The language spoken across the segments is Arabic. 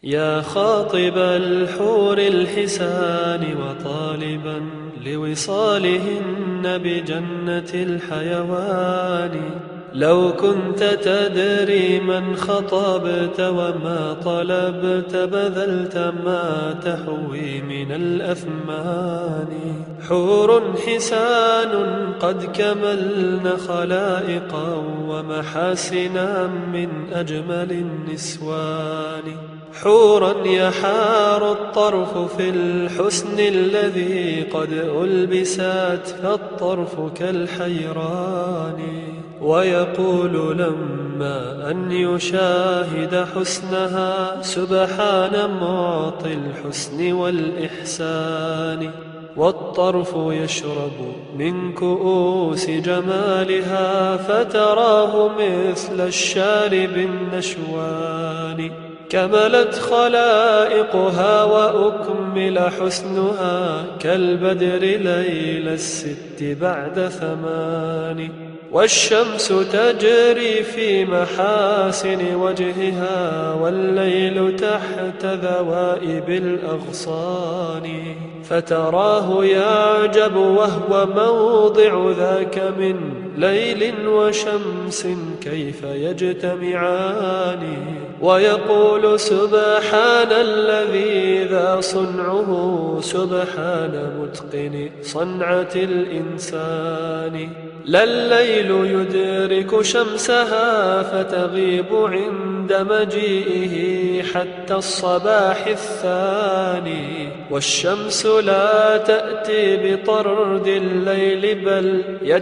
يا خاطب الحور الحسان وطالبا لوصالهن بجنة الحيوان، لو كنت تدري من خطبت وما طلبت بذلت ما تحوي من الأثمان. حور حسان قد كملن خلائقا ومحاسنا من أجمل النسوان، حورا يحار الطرف في الحسن الذي قد ألبست فالطرف كالحيران، ويقول لما أن يشاهد حسنها سبحان معطي الحسن والإحسان، والطرف يشرب من كؤوس جمالها فتراه مثل الشارب النشوان، كملت خلائقها وأكمل حسنها كالبدر ليل الست بعد 8، والشمس تجري في محاسن وجهها والليل تحت ذوائب الأغصان، فتراه يعجب وهو موضع ذاك من ليل وشمس كيف يجتمعان، ويقول سبحان الذي ذا صنعه سبحان متقن صنعة الإنسان، لا الليل يدرك شمسها فتغيب عند مجيئه حتى الصباح الثاني، والشمس لا تأتي بطرد الليل بل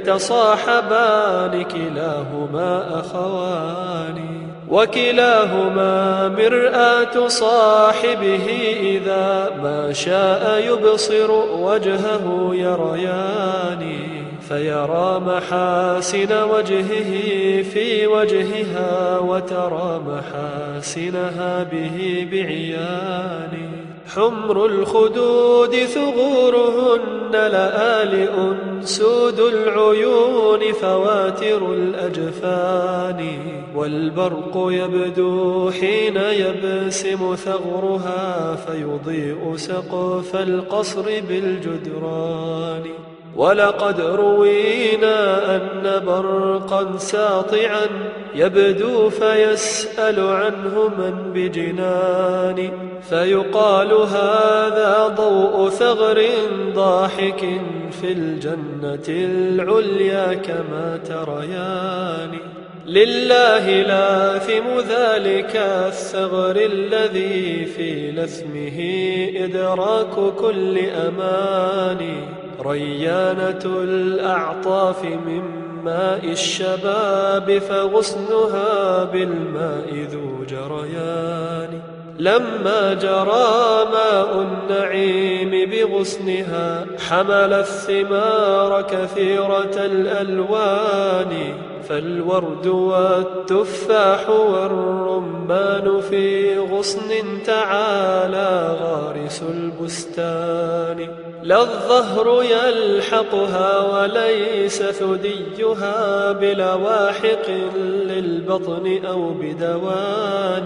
يتصاحبان كلاهما أخوان، وكلاهما مرآة صاحبه إذا ما شاء يبصر وجهه يريان، فيرى محاسن وجهه في وجهها وترى محاسنها به بعيان، حمر الخدود ثغورهن لآلئ سود العيون فواتر الأجفان، والبرق يبدو حين يبسم ثغرها فيضيء سقف القصر بالجدران، ولقد روينا أن برقا ساطعا يبدو فيسأل عنه من بجنان، فيقال هذا ضوء ثغر ضاحك في الجنة العليا كما تريان، لله لاثم ذلك الثغر الذي في لثمه إدراك كل أمان، ريانة الأعطاف من ماء الشباب فغصنها بالماء ذو جريان، لما جرى ماء النعيم بغصنها حمل الثمار كثيرة الألوان، فالورد والتفاح والرمان في غصن تعالى غارس البستان، لا الظهر يلحقها وليس ثديها بلواحق للبطن أو بدوان،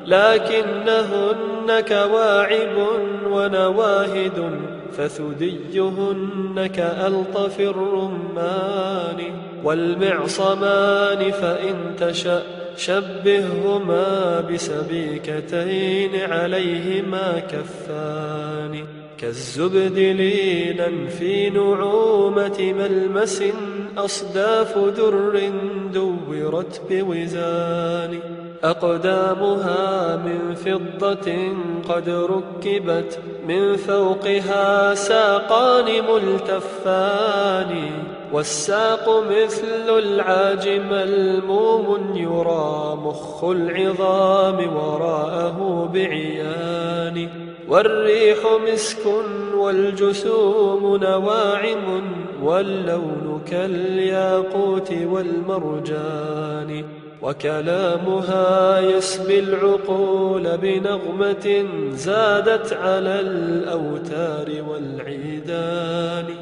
لكنهن كواعب ونواهد فثديهن كألطف الرمان، والمعصمان فإن تشأ شبههما بسبيكتين عليهما كفان، كالزبد لينا في نعومة ملمس أصداف در دورت بوزان، أقدامها من فضة قد ركبت من فوقها ساقان ملتفان، والساق مثل العاج ملموم يرى مخ العظام وراءه بعيان، والريح مسك والجسوم نواعم واللون كالياقوت والمرجان، وكلامها يسبي العقول بنغمة زادت على الأوتار والعيدان،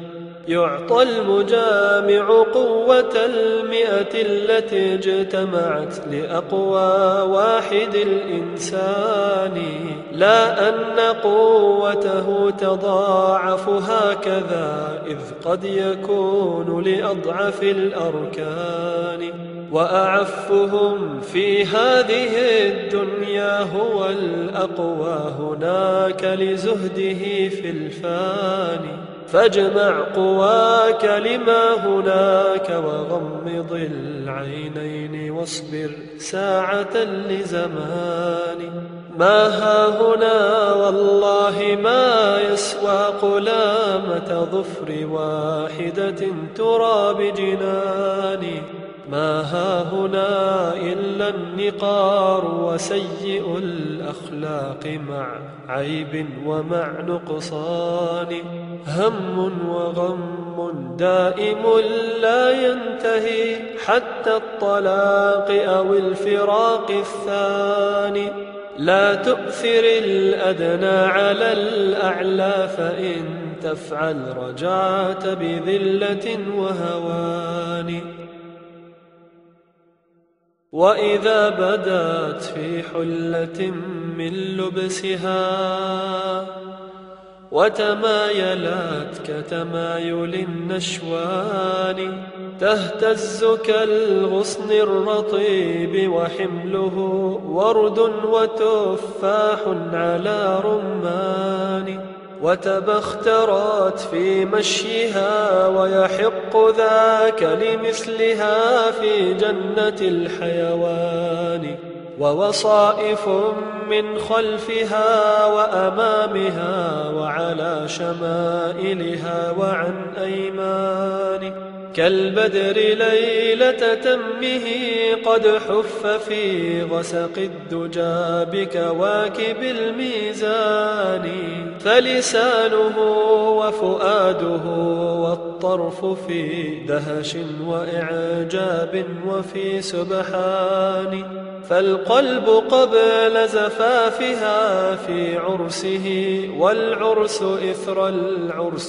يعطى المجامع قوة 100 التي اجتمعت لأقوى واحد الإنسان، لا أن قوته تضاعف هكذا، إذ قد يكون لأضعف الأركان. وأعفهم في هذه الدنيا هو الأقوى هناك لزهده في الفاني، فاجمع قواك لما هناك وغمض العينين واصبر ساعة لزمان. ما هاهنا والله ما يسوى قلامة ظفر واحدة ترى بجناني، ما هاهنا إلا النقار وسيء الأخلاق مع عيب ومع نقصان، هم وغم دائم لا ينتهي حتى الطلاق أو الفراق الثاني. لا تؤثر الأدنى على الأعلى، فإن تفعل رجعت بذلة وهوان. وإذا بدت في حلة من لبسها وتمايلت كتمايل النشوان، تهتز كالغصن الرطيب وحمله ورد وتفاح على رمان، وتبخترت في مشيها ويحق ذاك لمثلها في جنة الحيوان، ووصائف من خلفها وأمامها وعلى شمائلها وعن أيمان، كالبدر ليلة تمه قد حف في غسق الدجى بكواكب الميزان، فلسانه وفؤاده والطرف في دهش وإعجاب وفي سبحان، فالقلب قبل زفافها في عرسه والعرس إثر العرس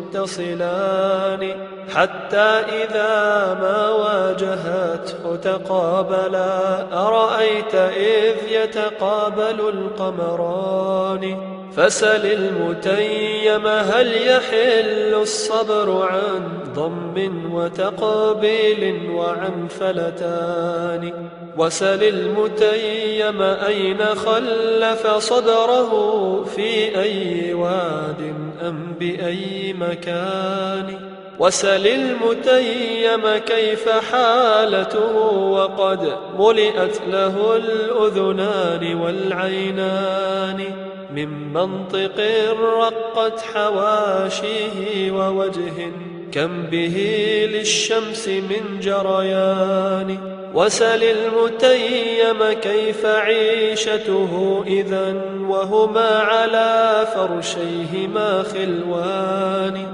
متصلان، حتى إذا ما واجهته تقابلا أرأيت إذ يتقابل القمران، فسل المتيم هل يحل الصبر عن ضم وتقبيل وعن فلتان، وسل المتيم أين خلف صدره في أي واد أم بأي مكان، وسل المتيم كيف حالته وقد ملئت له الأذنان والعينان، من منطق رقت حواشيه ووجه كم به للشمس من جريان، وسل المتيم كيف عيشته إذا وهما على فرشيهما خلوان،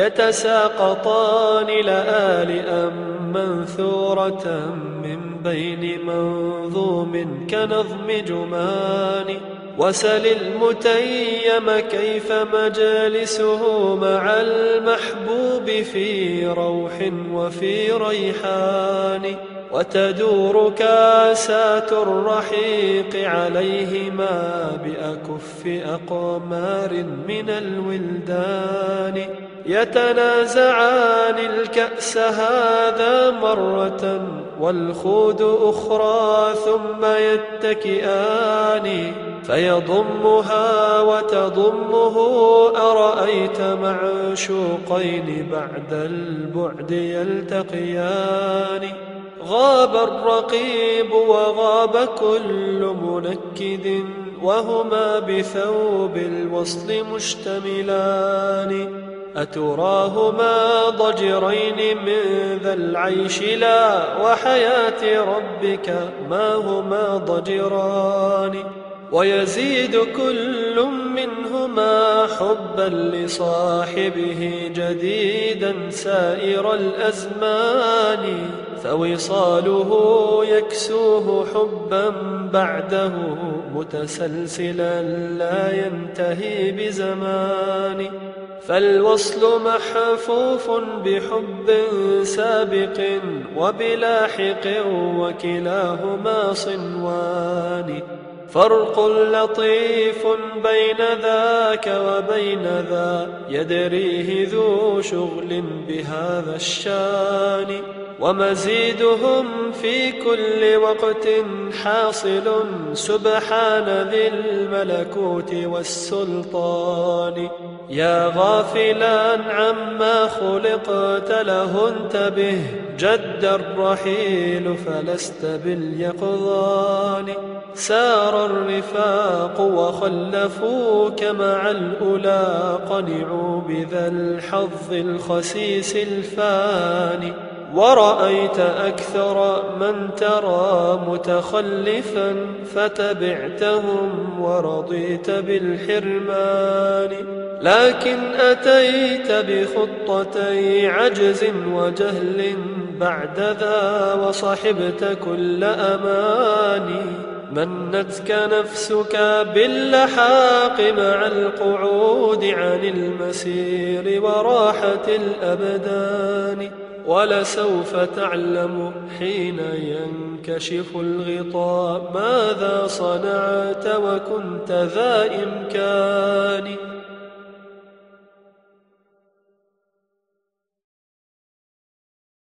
يتساقطان لآلئا منثورة من بين منظوم كنظم جمان، وسل المتيم كيف مجالسه مع المحبوب في روح وفي ريحان، وتدور كاسات الرحيق عليهما بأكف أقمار من الولدان، يتنازعان الكأس هذا مرة والخود أخرى ثم يتكئان، فيضمها وتضمه أرأيت معشوقين بعد البعد يلتقيان، غاب الرقيب وغاب كل منكد وهما بثوب الوصل مشتملان، أتراهما ضجرين من ذا العيش لا وحياة ربك ما هما ضجران، ويزيد كل منهما حبا لصاحبه جديدا سائر الأزمان، فوصاله يكسوه حبا بعده متسلسلا لا ينتهي بزمان. فالوصل محفوف بحب سابق وبلاحق وكلاهما صنوان، فرق لطيف بين ذاك وبين ذا يدريه ذو شغل بهذا الشان، ومزيدهم في كل وقت حاصل سبحان ذي الملكوت والسلطان. يا غافلا عما خلقت له انتبه، جد الرحيل فلست باليقظان. سار الرفاق وخلفوك مع الأولى، قنعوا بذا الحظ الخسيس الفاني، ورأيت أكثر من ترى متخلفا فتبعتهم ورضيت بالحرمان. لكن أتيت بخطتي عجز وجهل بعد ذا، وصحبت كل أماني. منتك نفسك باللحاق مع القعود عن المسير وراحة الأبدان، ولسوف تعلم حين ينكشف الغطاء ماذا صنعت وكنت ذا إمكان.